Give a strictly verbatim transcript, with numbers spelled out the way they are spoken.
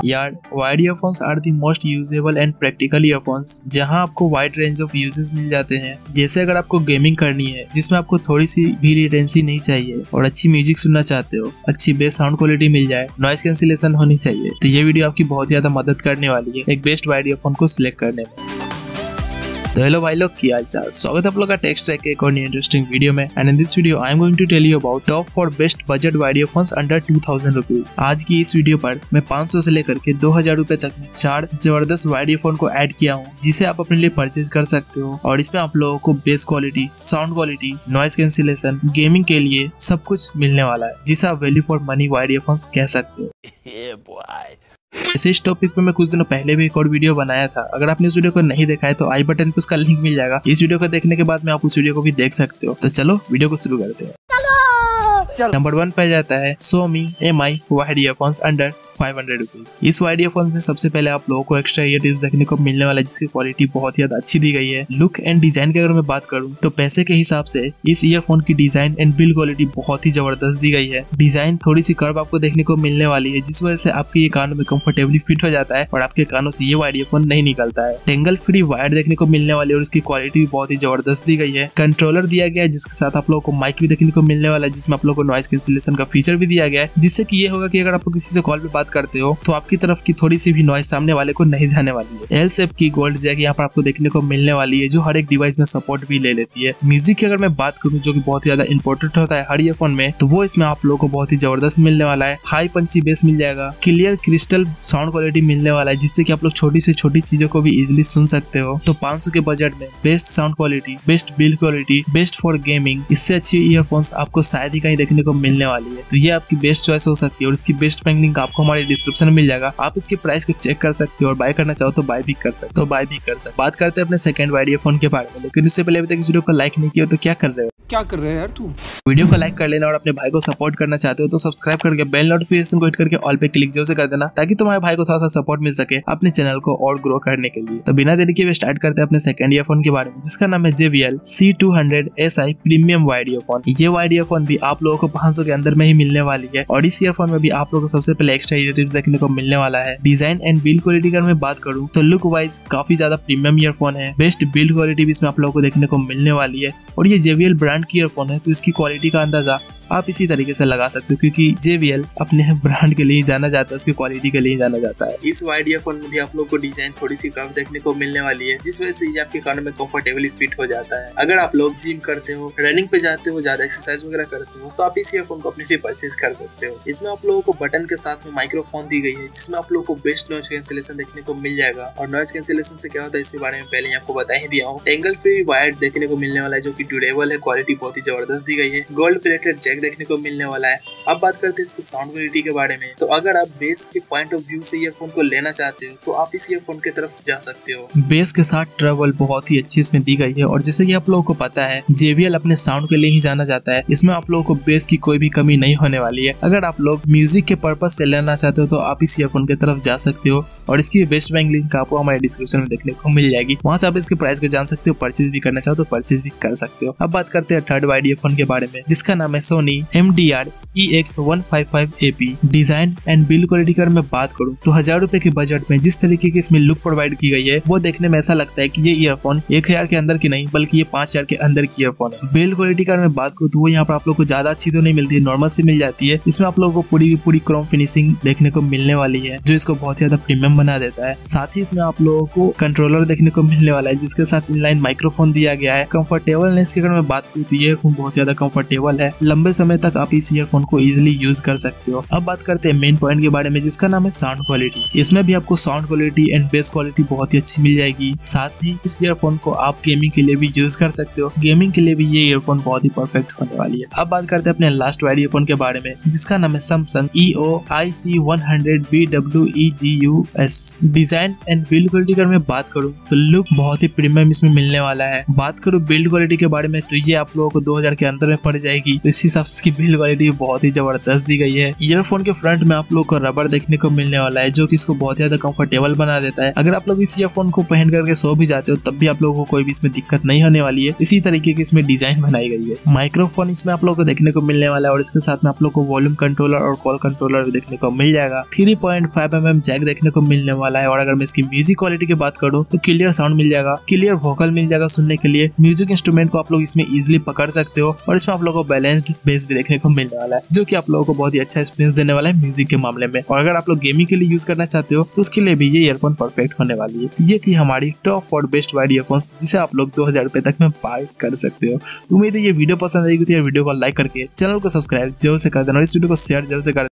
यार wired earphones are the most usable and practical earphones जहां आपको वाइड रेंज ऑफ यूजेस मिल जाते हैं। जैसे अगर आपको गेमिंग करनी है जिसमें आपको थोड़ी सी भी लेटेंसी नहीं चाहिए और अच्छी म्यूजिक सुनना चाहते हो, अच्छी बेस साउंड क्वालिटी मिल जाए, नॉइज कैंसिलेशन होनी चाहिए, तो ये वीडियो आपकी बहुत ज्यादा मदद करने वाली है एक बेस्ट वायर्ड ईयरफोन को सिलेक्ट करने में। तो हेलो भाई लोग, क्या हालचाल, स्वागत है आप लोग का टेक्स्ट ट्रैक के एक और इंटरेस्टिंग वीडियो में। And in this video I am going to tell you about top four best budget wired earphones under two thousand rupees. आज की इस वीडियो पर मैं पाँच सौ से लेकर के दो हजार रुपए तक में चार जबरदस्त वायर्ड ईयरफोन को ऐड किया हूँ, जिसे आप अपने लिए परचेज कर सकते हो। और इसमें आप लोगों को bass quality, sound quality, noise cancellation, gaming के लिए सब कुछ मिलने वाला है, जिसे आप value for money wired earphones कह सकते हो। ऐसे इस टॉपिक पे मैं कुछ दिनों पहले भी एक और वीडियो बनाया था। अगर आपने इस वीडियो को नहीं देखा है तो आई बटन पे उसका लिंक मिल जाएगा। इस वीडियो को देखने के बाद में आप उस वीडियो को भी देख सकते हो। तो चलो वीडियो को शुरू करते हैं। नंबर वन पे जाता है सोमी M I wired earphones under five hundred rupees. इस वायर्ड ईयरफोन्स में सबसे पहले आप लोगों को एक्स्ट्रा ईयर टिप्स देखने को मिलने वाला है, जिसकी क्वालिटी बहुत ज्यादा अच्छी दी गई है। लुक एंड डिजाइन की अगर मैं बात करूं तो पैसे के हिसाब से इस ईयरफोन की डिजाइन एंड बिल्ड क्वालिटी बहुत ही जबरदस्त दी गई है। डिजाइन थोड़ी सी कर्व आपको देखने को मिलने वाली है, जिस वजह से आपके ये कानों में कंफर्टेबली फिट हो जाता है और आपके कानों से ये वायर्ड ईयरफोन नहीं निकलता है। टेंगल फ्री वायर देखने को मिलने वाली है और इसकी क्वालिटी भी बहुत ही जबरदस्त दी गई है। कंट्रोलर दिया गया है, जिसके साथ आप लोगों को माइक भी देखने को मिलने वाला है, जिसमें आप लोगों को नॉइज कैंसिलेशन का फीचर भी दिया गया है, जिससे कि ये होगा कि अगर आप किसी से कॉल पे बात करते हो तो आपकी तरफ की थोड़ी सी भी नॉइज सामने वाले को नहीं जाने वाली है। एल शेप की गोल्ड जैक यहाँ पर आपको देखने को मिलने वाली है, जो हर एक डिवाइस में सपोर्ट भी ले लेती है। म्यूजिक की अगर मैं बात करूँ, जो कि बहुत ज्यादा इंपॉर्टेंट होता है हर ईयरफोन में, तो वो इसमें आप लोगों को बहुत ही जबरदस्त मिलने वाला है। हाई पंची बेस मिल जाएगा, क्लियर क्रिस्टल साउंड क्वालिटी मिलने वाला है, जिससे कि आप लोग छोटी से छोटी चीजों को भी इजिली सुन सकते हो। तो पाँच सौ के बजट में best sound quality, best build quality, best for gaming, इससे अच्छी ईयरफोन्स आपको शायद ही कहीं देखने को मिलने वाली है। तो ये आपकी बेस्ट चॉइस हो सकती है और इसकी बेस्ट प्राइस लिंक आपको हमारे डिस्क्रिप्शन में मिल जाएगा। आप इसके प्राइस को चेक कर सकते हो और बाय करना चाहो तो बाय भी कर सकते हो बाय भी कर सकते हो। बात करते हैं अपने सेकंड वायर्ड ईयरफोन के बारे में, लेकिन इससे पहले अभी तक इस वीडियो को लाइक नहीं किया तो क्या कर रहे हो क्या कर रहे हैं यार तू? वीडियो को लाइक कर लेना और अपने भाई को सपोर्ट करना चाहते हो तो सब्सक्राइब करके बेल नोटिफिकेशन को हिट करके ऑल पे क्लिक जरूर से कर देना, ताकि तुम्हारे भाई को थोड़ा सा सपोर्ट मिल सके अपने चैनल को और ग्रो करने के लिए। तो बिना देरी के स्टार्ट करते हैं अपने सेकंड ईयरफोन के बारे में, जिसका नाम है J B L C two hundred S I premium wired earphone. ये वायर्ड ईयरफोन भी आप लोगों को पाँच सौ के अंदर में ही मिलने वाली है और इस ईयरफोन में भी आप लोगों को सबसे पहले एक्स्ट्रा ईयर टिप्स देखने को मिलने वाला है। डिजाइन एंड बिल्ड क्वालिटी अगर मैं बात करूँ तो लुक वाइज काफी ज्यादा प्रीमियम ईयरफोन है। बेस्ट बिल्ड क्वालिटी भी इसमें आप लोगों को देखने को मिलने वाली है और ये जे बी एल ब्रांड की ईयरफोन है, तो इसकी क्वालिटी का अंदाजा आप इसी तरीके से लगा सकते हो, क्योंकि जे बी एल अपने ब्रांड के लिए ही जाना जाता है, उसकी क्वालिटी के लिए ही जाना जाता है। इस वायर्ड ईयरफोन में भी आप लोग को डिजाइन थोड़ी सी कर्व देखने को मिलने वाली है, जिस वजह से ये आपके कानों में कंफर्टेबली फिट हो जाता है। अगर आप लोग जिम करते हो, रनिंग पे जाते हो, ज्यादा एक्सरसाइज वगैरह करते हो, तो आप इस ईयरफोन को अपने लिए परचेज कर सकते हो। इसमें आप लोगों को बटन के साथ में माइक्रोफोन दी गई है, जिसमें आप लोगों को बेस्ट नॉइज कैंसिलेशन देखने को मिल जाएगा। और नॉइज कैंसिलेशन से क्या होता है इसके बारे में पहले ही आपको बता ही दिया हूँ। टेंगल फ्री वायर्ड देखने को मिलने वाला है, जो की ड्यूरेबल है, क्वालिटी बहुत ही जबरदस्त दी गई है। गोल्ड प्लेटेड जैक देखने को मिलने वाला है। अब बात करते हैं इसकी साउंड क्वालिटी के बारे में, तो अगर आप बेस के पॉइंट ऑफ व्यू से ईयरफोन को लेना चाहते हो तो आप इस ईयरफोन की तरफ जा सकते हो। बेस के साथ ट्रबल बहुत ही अच्छी इसमें दी गई है और जैसे कि आप लोगों को पता है जे बी एल अपने साउंड के लिए ही जाना जाता है, इसमें आप लोगों को बेस की कोई भी कमी नहीं होने वाली है। अगर आप लोग म्यूजिक के पर्पज से लेना चाहते हो तो आप इस ईयरफोन की तरफ जा सकते हो और इसकी बेस्ट बैंक लिंक आपको हमारे डिस्क्रिप्शन में देखने को मिल जाएगी, वहां से आप इसके प्राइस को जान सकते हो, परचेज भी करना चाहो तो परचेज भी कर सकते हो। अब बात करते हैं थर्ड वायर्ड ईयरफोन के बारे में, जिसका नाम है Sony M D R E X one five five A P. Design and build quality की मैं बात करूं तो हजार रुपए के बजट में जिस तरीके की इसमें लुक प्रोवाइड की गई है, वो देखने में ऐसा लगता है कि ये ईयरफोन एक हजार के अंदर की नहीं बल्कि ये पांच हजार के अंदर की ईयरफोन है। बिल्ड क्वालिटी का मैं बात करूं तो वो यहाँ पर आप लोग को ज्यादा अच्छी तो नहीं मिलती है, नॉर्मल से मिल जाती है। इसमें आप लोगों को पूरी पूरी क्रोम फिनिशिंग देखने को मिलने वाली है, जो इसको बहुत ज्यादा प्रीमियम बना देता है। साथ ही इसमें आप लोगों को कंट्रोलर देखने को मिलने वाला है, जिसके साथ इनलाइन माइक्रोफोन दिया गया है। कंफर्टेबलनेस की अगर मैं बात करूं तो ये ईयरफोन बहुत ज्यादा कंफर्टेबल है, लंबे समय तक आप इस ईयरफोन को इजिली यूज कर सकते हो। अब बात करते हैं मेन पॉइंट के बारे में, जिसका नाम है साउंड क्वालिटी। इसमें भी आपको sound quality and bass quality बहुत ही अच्छी मिल जाएगी। साथ ही इस ईयरफोन को आप गेमिंग के लिए भी यूज कर सकते हो, गेमिंग के लिए भी ये ईयरफोन बहुत ही परफेक्ट होने वाली है। अब बात करते हैं अपने लास्ट वायर्ड ईयरफोन के बारे में, जिसका नाम है Samsung E O I C one hundred B W E G U S. Design and build quality की मैं बात करूं तो लुक बहुत ही प्रीमियम इसमें मिलने वाला है। बात करूं बिल्ड क्वालिटी के बारे में तो ये आप लोगों को दो हजार के अंदर में पड़ जाएगी, तो इस हिसाब से इसकी बिल्ड क्वालिटी बहुत ही क्वालिटी जबरदस्त दी गई है। ईयरफोन के फ्रंट में आप लोग को रबर देखने को मिलने वाला है जो कि इसको बहुत ज्यादा कंफर्टेबल बना देता है। अगर आप लोग इस ईयरफोन को पहन करके सो भी जाते हो तब भी आप लोगों को कोई भी इसमें दिक्कत नहीं होने वाली है। इसी तरीके की इसमें डिजाइन बनाई गई है। माइक्रोफोन इसमें आप लोग को देखने को मिलने वाला है और इसके साथ में आप लोग को वॉल्यूम कंट्रोलर और कॉल कंट्रोलर भी देखने को मिल जाएगा। Three point five M M jack देखने को मिलने वाला है और अगर मैं इसकी म्यूजिक क्वालिटी की बात करूं तो क्लियर साउंड मिल जाएगा, क्लियर वोकल मिल जाएगा सुनने के लिए। म्यूजिक इंस्ट्रूमेंट को आप लोग इसमें इजीली पकड़ सकते हो और इसमें आप लोगों को बैलेंस्ड बेस भी देखने को मिलने वाला है जो कि आप लोगों को बहुत ही अच्छा एक्सपीरियंस देने वाला है म्यूजिक के मामले में। और अगर आप लोग गेमिंग के लिए यूज करना चाहते हो तो उसके लिए भी ये ईयरफोन परफेक्ट होने वाली है। ये थी हमारी टॉप और बेस्ट वाइड ईयरफोन्स जिसे आप लोग दो हजार रुपए तक में बाय कर सकते हो। उम्मीद है ये वीडियो पसंद आएगी तो ये वीडियो को लाइक करके चैनल को सब्सक्राइब जरूर से कर देना और इस वीडियो को शेयर जरूर से कर